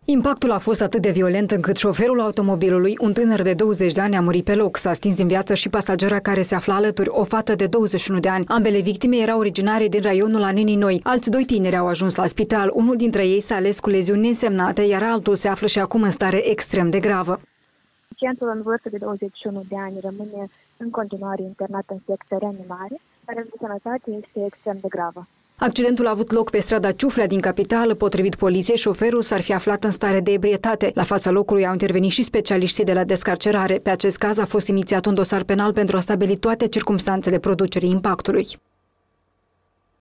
Impactul a fost atât de violent încât șoferul automobilului, un tânăr de 20 de ani, a murit pe loc. S-a stins din viață și pasagera care se afla alături, o fată de 21 de ani. Ambele victime erau originare din raionul Anenii Noi. Alți doi tineri au ajuns la spital. Unul dintre ei s-a ales cu leziuni neînsemnate, iar altul se află și acum în stare extrem de gravă. Pacientul în vârstă de 21 de ani rămâne în continuare internat în secție reanimare, dar în sănătate este extrem de gravă. Accidentul a avut loc pe strada Ciuflea din capitală. Potrivit poliției, șoferul s-ar fi aflat în stare de ebrietate. La fața locului au intervenit și specialiștii de la descarcerare. Pe acest caz a fost inițiat un dosar penal pentru a stabili toate circumstanțele producerii impactului.